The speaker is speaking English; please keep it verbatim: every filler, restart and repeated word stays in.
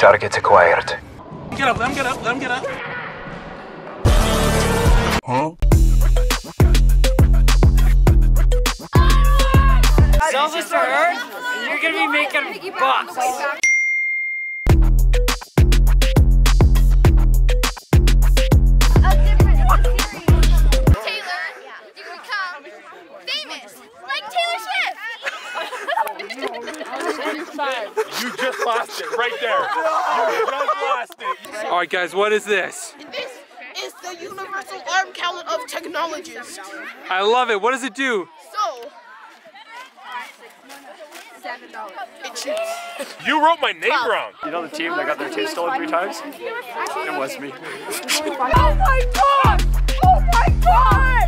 Target acquired. Get up, let him get up, let him get up. Huh? Sell this to her, and you're gonna be making bucks. You just lost it right there. You just lost it. All right, guys, what is this? This is the Universal Arm Count of Technologists. I love it. What does it do? So, seven dollars. It shoots. You wrote my name wrong. You know the team that got their taste stolen three times? It was me. Oh my god! Oh my god!